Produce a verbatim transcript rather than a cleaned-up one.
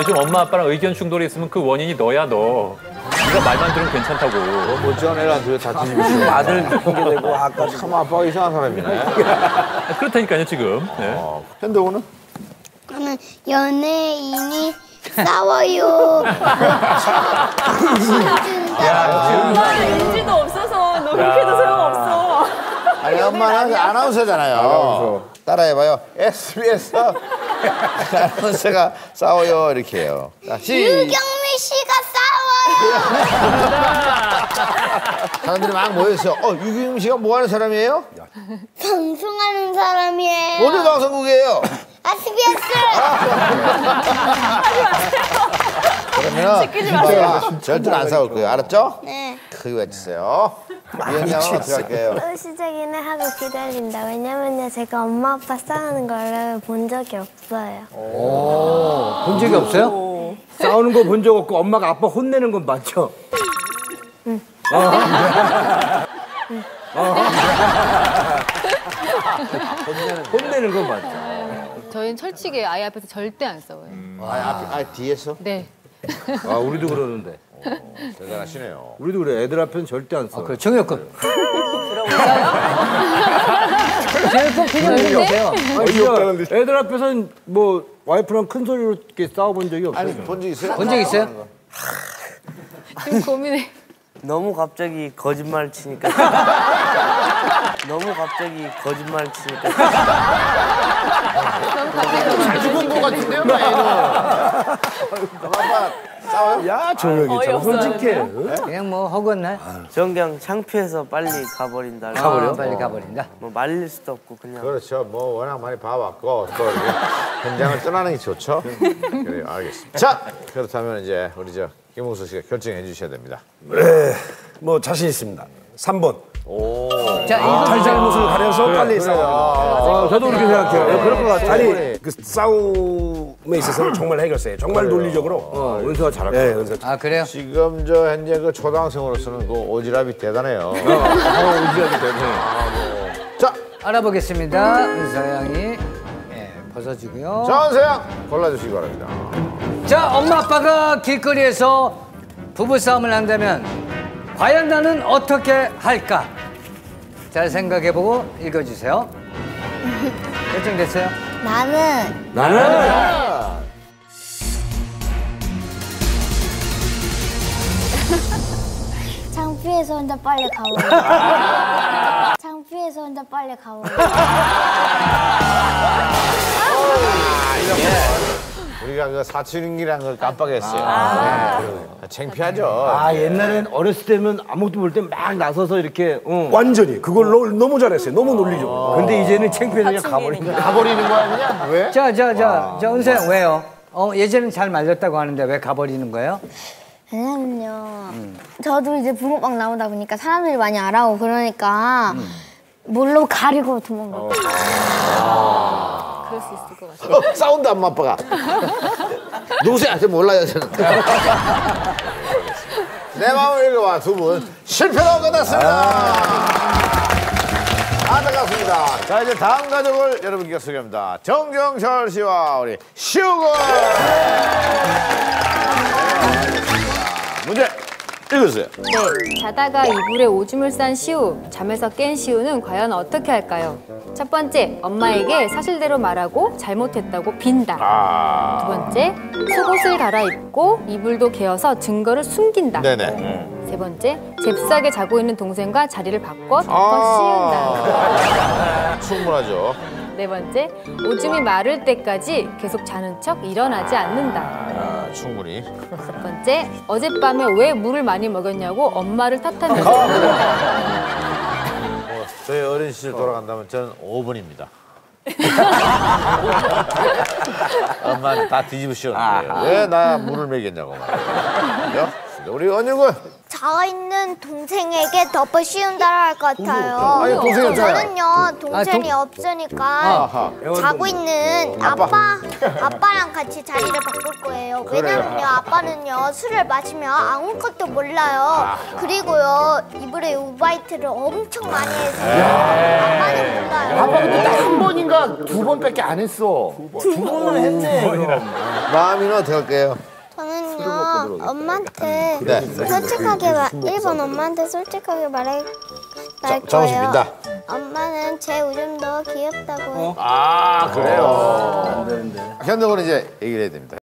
요즘 엄마 아빠랑 의견 충돌이 있으면 그 원인이 너야 너. 네가 말만 들으면 괜찮다고. 뭐 멀쩡한 애한테 다 뒤집으시고. 아들 핑계대고 아까 참 아빠가 이상한 사람이네. 그렇다니까요 지금. 네. 어, 현동우는? 저는 연예인이 싸워요. 엄마 인지도 없어서 노력해도 소용없어. 아니 엄마는 아나운서잖아요. 아나운서. 따라해봐요. 에스비에스 아나운서가 싸워요 이렇게 해요. 자, 시. 유경미 씨가 싸워요. 사람들이 막 모여있어. 어 유경미 씨가 뭐 하는 사람이에요? 방송하는 사람이에요. 어느 방송국이에요? 에스비에스. 그러면 엄마가 절대로 안 싸울 거예요. 알았죠? 네. 크게 외치세요. 위원장은 어떻게 할게요? 또 시작이네 하고 기다린다. 왜냐면요 제가 엄마 아빠 싸우는 거를 본 적이 없어요. 오, 본 적이 없어요? 싸우는 거 본 적 없고 엄마가 아빠 혼내는 건 맞죠? 응. 어. 응. 어. 혼내는, 혼내는 건 맞죠? 저희는 철칙에 아이 앞에서 절대 안 싸워요. 음. 아, 앞, 아 뒤에서? 네. 아 우리도 그러는데. 어, 대단하시네요. 우리도 그래. 애들 앞에는 절대 안 싸워. 그 정혁군. 정혁군 그냥 있는데? 아니, 애들 앞에서는 뭐 와이프랑 큰 소리로 이렇게 싸워본 적이 없어요. 아니 본 적 있어요? 본 적 있어요? 지금 고민해. 너무 갑자기 거짓말 치니까 너무 갑자기 거짓말 치니까 잘 죽은 것 같은데요, 얘는. 아빠 싸워요? 야 정혁이 참 솔직해. 그냥 뭐 허구한 날 전 그냥 창피해서 빨리 가버린다. 가버려? 아, 빨리 가버린다. 뭐 말릴 수도 없고 그냥. 그렇죠. 뭐 워낙 많이 봐왔고 또 이렇게 현장을 떠나는 게 좋죠. 그래요, 알겠습니다. 자, 그렇다면 이제 우리 저 김웅수 씨가 결정해 주셔야 됩니다. 네, 뭐 자신 있습니다. 삼 번. 오. 자, 이거 잘잘못을 가려서 그래, 빨리 그래요. 싸워. 어, 저도 그렇게 생각해요. 네, 그럴 것 같아요. 아니 그 싸움에 있어서는 정말 해결사예요. 정말 논리적으로. 어, 은서가 잘할 네, 거예요. 은서. 아 그래요? 지금 저 현재 그 초등학생으로서는 그 오지랖이 대단해요. 어, 의지하기 때문에. 자, 알아보겠습니다. 은서 양이 예, 벗어주고요. 전세양 골라주시기 바랍니다. 자, 엄마 아빠가 길거리에서 부부싸움을 한다면 과연 나는 어떻게 할까? 잘 생각해보고 읽어주세요. 결정됐어요? 나는 나는 창피해서 혼자 빨리 가버려. 창피해서 혼자 빨리 가버려. 우리가 그 사춘기란 걸 깜빡했어요. 아, 네. 창피하죠. 아 옛날엔 어렸을 때면 아무것도 모를 때 막 나서서 이렇게 응. 완전히 그걸 너, 너무 잘했어요. 너무 논리적으로. 근데 이제는 창피해서 그냥 가버리는 거야. 가버리는 거야 그냥? 왜? 자, 자, 자, 자, 은서 양 왜요? 어, 예전엔 잘 말렸다고 하는데 왜 가버리는 거예요? 왜냐면요. 저도 이제 붕어빵 나오다 보니까 사람들이 많이 알아오고 그러니까 뭘로 가리고 도망가요. 그럴 수 있을 것 같아요. 어, 싸운다 엄마 아빠가. 누구세요? 저 몰라요 저는. 내 마음을 읽어봐 두 분 실패로 끝났습니다. 안타깝습니다. 자 이제 다음 가족을 여러분께 소개합니다. 정경철 씨와 우리 시우군. 문제 읽으세요. 네, 자다가 이불에 오줌을 싼 시우, 잠에서 깬 시우는 과연 어떻게 할까요? 첫 번째, 엄마에게 사실대로 말하고 잘못했다고 빈다. 아. 두 번째, 속옷을 갈아입고 이불도 개어서 증거를 숨긴다. 네네. 세 번째, 잽싸게 자고 있는 동생과 자리를 바꿔 덮어 아. 씌운다. 충분하죠. 네 번째, 오줌이 마를 때까지 계속 자는 척 일어나지 않는다. 아, 충분히. 첫 번째, 어젯밤에 왜 물을 많이 먹였냐고 엄마를 탓하면서 울다. 어, 저희 어린 시절 돌아간다면 저는 오 분입니다. 엄마는 다 뒤집으시었는데 왜 나 물을 먹였냐고 말이에요. 우리 언유군. 저 있는 동생에게 덮어 씌운다라 할 것 같아요. 아니, 동생이 없잖아요. 저는요 동생이 아, 동- 없으니까 아하. 자고 있는 아빠, 아빠랑 같이 자리를 바꿀 거예요. 왜냐면요, 아빠는요 술을 마시면 아무것도 몰라요. 그리고요 이불에 우바이트를 엄청 많이 해서 아빠는 몰라요. 아빠도 한 번인가 두 번밖에 안 했어. 두 번은 했네. 마음이는 어떻게 할게요? 저는요 엄마한테 네. 솔직하게 말 일 번 엄마한테 솔직하게 말할 말 정우씨 거예요. 민다. 엄마는 제 웃음도 귀엽다고. 아 그래요. 현동은 이제 얘기를 해야 됩니다.